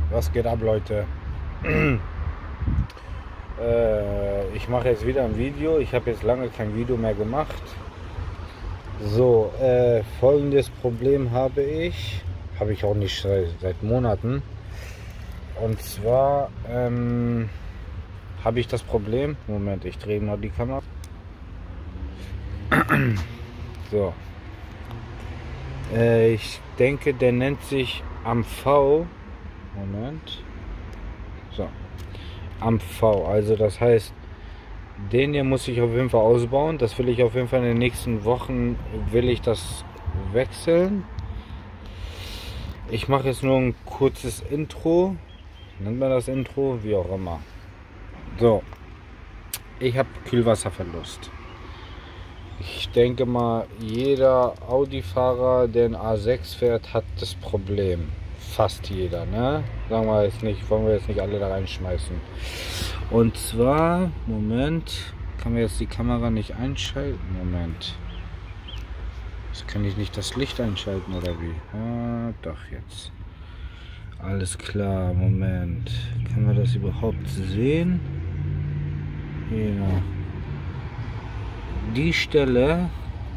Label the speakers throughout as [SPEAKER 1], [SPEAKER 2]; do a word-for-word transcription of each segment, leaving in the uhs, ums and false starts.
[SPEAKER 1] Was geht ab, Leute? äh, ich mache jetzt wieder ein Video. Ich habe jetzt lange kein Video mehr gemacht. So, äh, folgendes Problem habe ich. Habe ich auch nicht seit, seit Monaten. Und zwar ähm, habe ich das Problem. Moment, ich drehe mal die Kamera. So. Äh, ich denke, der nennt sich am V. Moment. So. Am V. Also das heißt, den hier muss ich auf jeden Fall ausbauen. Das will ich auf jeden Fall in den nächsten Wochen, will ich das wechseln. Ich mache jetzt nur ein kurzes Intro. Nennt man das Intro? Wie auch immer. So. Ich habe Kühlwasserverlust. Ich denke mal, jeder Audi-Fahrer, der ein A sechs fährt, hat das Problem. Fast jeder, ne? Sagen wir jetzt nicht, wollen wir jetzt nicht alle da reinschmeißen. Und zwar, Moment, kann man jetzt die Kamera nicht einschalten? Moment. Jetzt kann ich nicht das Licht einschalten, oder wie? Ah, doch, jetzt. Alles klar, Moment. Kann man das überhaupt sehen? Ja. Die Stelle,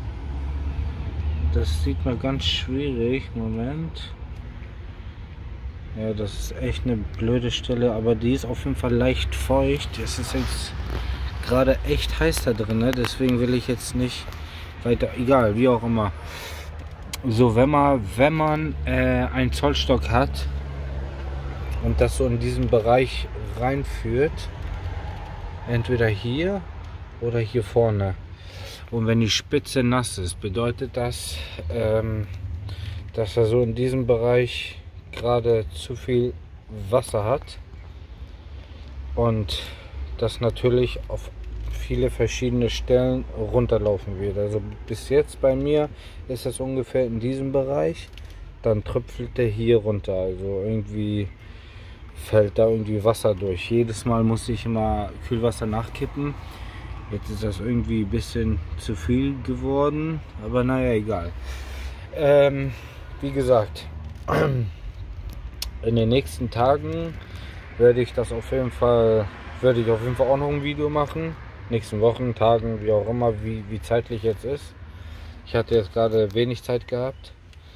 [SPEAKER 1] das sieht man ganz schwierig. Moment. Ja, das ist echt eine blöde Stelle, aber die ist auf jeden Fall leicht feucht. Es ist jetzt gerade echt heiß da drin, ne? Deswegen will ich jetzt nicht weiter, egal, wie auch immer. So, wenn man, wenn man äh, einen Zollstock hat und das so in diesen Bereich reinführt, entweder hier oder hier vorne. Und wenn die Spitze nass ist, bedeutet das, ähm, dass er so in diesem Bereich gerade zu viel Wasser hat und das natürlich auf viele verschiedene Stellen runterlaufen wird. Also bis jetzt bei mir ist das ungefähr in diesem Bereich, dann tröpfelt der hier runter, also irgendwie fällt da irgendwie Wasser durch. Jedes Mal muss ich immer Kühlwasser nachkippen. Jetzt ist das irgendwie ein bisschen zu viel geworden, aber naja, egal. Ähm, wie gesagt, in den nächsten Tagen werde ich das auf jeden Fall, werde ich auf jeden Fall auch noch ein Video machen. Nächsten Wochen, Tagen, wie auch immer, wie, wie zeitlich jetzt ist. Ich hatte jetzt gerade wenig Zeit gehabt.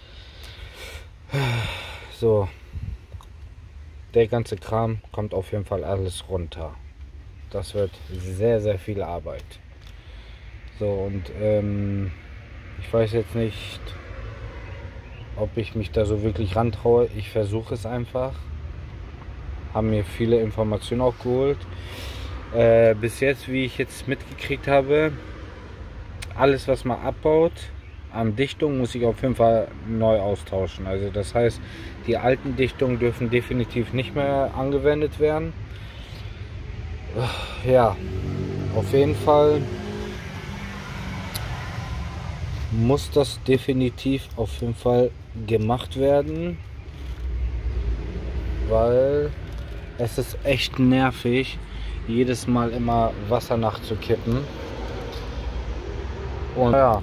[SPEAKER 1] So, der ganze Kram kommt auf jeden Fall alles runter. Das wird sehr, sehr viel Arbeit. So, und ähm, ich weiß jetzt nicht, ob ich mich da so wirklich rantraue. Ich versuche es einfach. Haben mir viele Informationen auch geholt. Äh, bis jetzt, wie ich jetzt mitgekriegt habe, alles, was man abbaut an Dichtung, muss ich auf jeden Fall neu austauschen. Also das heißt, die alten Dichtungen dürfen definitiv nicht mehr angewendet werden. Ja, auf jeden Fall muss das definitiv auf jeden Fall gemacht werden, weil es ist echt nervig, jedes Mal immer Wasser nachzukippen. Und ja,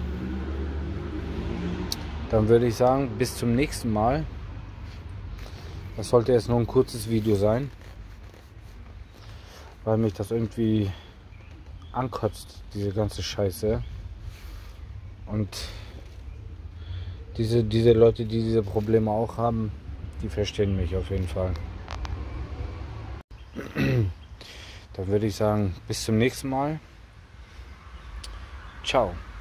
[SPEAKER 1] dann würde ich sagen, bis zum nächsten Mal. Das sollte jetzt nur ein kurzes Video sein, weil mich das irgendwie ankotzt, diese ganze Scheiße. Und diese, diese Leute, die diese Probleme auch haben, die verstehen mich auf jeden Fall. Dann würde ich sagen, bis zum nächsten Mal. Ciao.